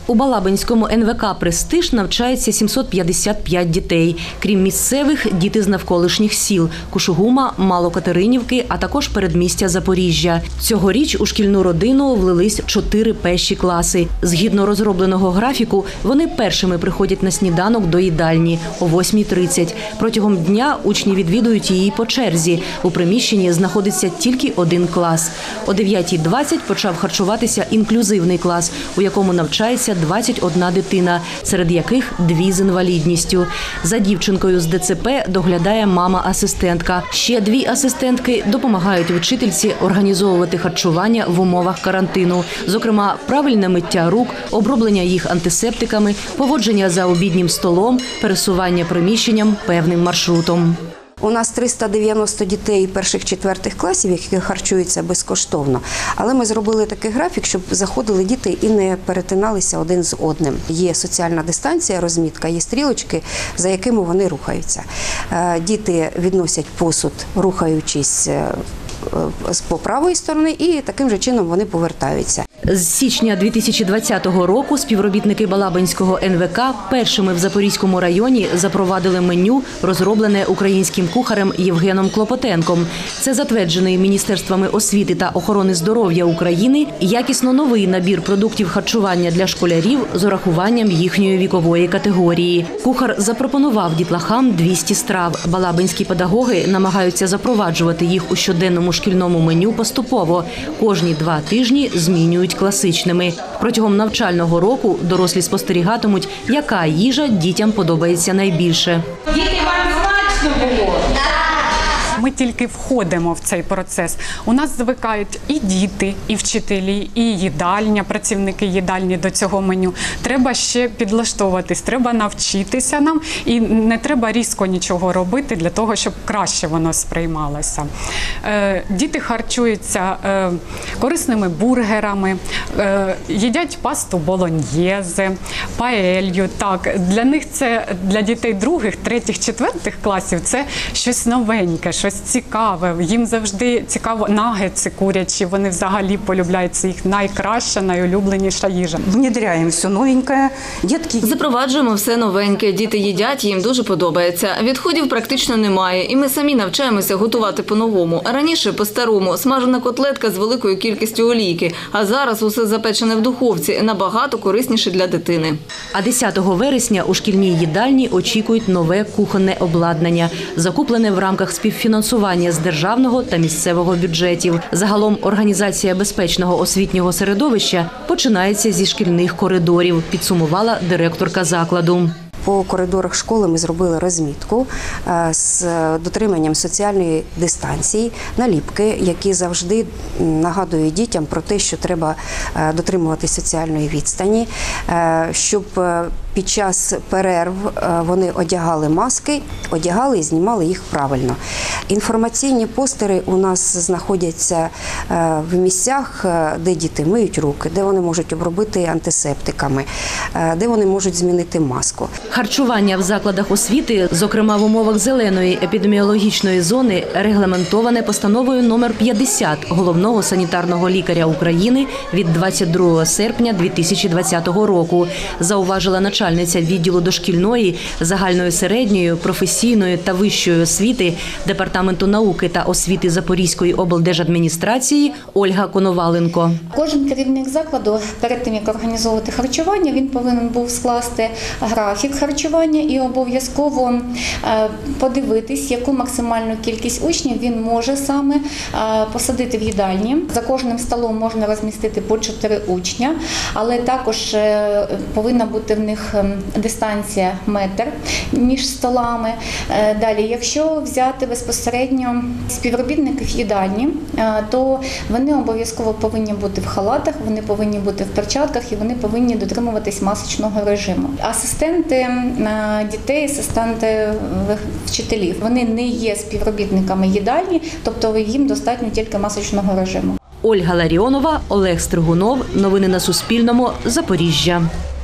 У Балабинському НВК «Престиж» навчається 755 дітей. Крім місцевих, діти з навколишніх сіл – Кушугума, Малокатеринівки, а також передмістя Запоріжжя. Цьогоріч у шкільну родину влились 4 пещі класи. Згідно розробленого графіку, вони першими приходять на сніданок до їдальні о 8:30. Протягом дня учні відвідують її по черзі. У приміщенні знаходиться тільки один клас. О 9:20 почав харчуватися інклюзивний клас, у якому навчається 21 дитина, серед яких 2 з інвалідністю. За дівчинкою з ДЦП доглядає мама-асистентка. Ще 2 асистентки допомагають вчительці організовувати харчування в умовах карантину. Зокрема, правильне миття рук, оброблення їх антисептиками, поводження за обіднім столом, пересування приміщенням певним маршрутом. У нас 390 дітей перших-четвертих класів, які харчуються безкоштовно. Але ми зробили такий графік, щоб заходили діти і не перетиналися один з одним. Є соціальна дистанція, розмітка, є стрілочки, за якими вони рухаються. Діти відносять посуд, рухаючись по правої сторони, і таким же чином вони повертаються. З січня 2020 року співробітники Балабинського НВК першими в Запорізькому районі запровадили меню, розроблене українським кухарем Євгеном Клопотенком. Це затверджений Міністерствами освіти та охорони здоров'я України якісно новий набір продуктів харчування для школярів з урахуванням їхньої вікової категорії. Кухар запропонував дітлахам 200 страв. Балабинські педагоги намагаються запроваджувати їх у щоденному шкільному меню поступово. Кожні 2 тижні змінюють класичними. Протягом навчального року дорослі спостерігатимуть, яка їжа дітям подобається найбільше. Діти, вам смачно було? Ми тільки входимо в цей процес. У нас звикають і діти, і вчителі, і їдальня, працівники їдальні до цього меню. Треба ще підлаштовуватись, треба навчитися нам, і не треба різко нічого робити для того, щоб краще воно сприймалося. Діти харчуються корисними бургерами, їдять пасту болоньєзе, паелью. Так, для них це, для дітей других, третіх, четвертих класів, це щось новеньке, щось цікаве. Їм завжди цікаво нагетси курячі, вони взагалі полюбляють, це їх найкраща, найулюбленіша їжа. Внедряємо все новеньке. Дітки Запроваджуємо все новеньке. Діти їдять, їм дуже подобається. Відходів практично немає, і ми самі навчаємося готувати по-новому. Раніше по-старому смажена котлетка з великою кількістю олійки, а зараз усе запечене в духовці, набагато корисніше для дитини. А 10 вересня у шкільній їдальні очікують нове кухонне обладнання, закуплене в рамках співфінансування з державного та місцевого бюджетів. Загалом організація безпечного освітнього середовища починається зі шкільних коридорів, підсумувала директорка закладу. По коридорах школи ми зробили розмітку з дотриманням соціальної дистанції, наліпки, які завжди нагадують дітям про те, що треба дотримувати соціальної відстані, щоб під час перерв вони одягали маски, одягали і знімали їх правильно. Інформаційні постери у нас знаходяться в місцях, де діти миють руки, де вони можуть обробити антисептиками, де вони можуть змінити маску. Харчування в закладах освіти, зокрема в умовах зеленої епідеміологічної зони, регламентоване постановою номер 50 Головного санітарного лікаря України від 22 серпня 2020 року, зауважила начальниця відділу дошкільної, загальної середньої, професійної та вищої освіти Департаменту науки та освіти Запорізької облдержадміністрації Ольга Коноваленко. Кожен керівник закладу перед тим, як організовувати харчування, він повинен був скласти графік харчування і обов'язково подивитись, яку максимальну кількість учнів він може саме посадити в їдальні. За кожним столом можна розмістити по 4 учня, але також повинна бути в них дистанція метр між столами. Далі, якщо взяти безпосередньо співробітників їдальні, то вони обов'язково повинні бути в халатах, вони повинні бути в перчатках і вони повинні дотримуватись масочного режиму. Асистенти дітей, асистенти вчителів, вони не є співробітниками їдальні, тобто їм достатньо тільки масочного режиму. Ольга Ларіонова, Олег Стригунов. Новини на Суспільному. Запоріжжя.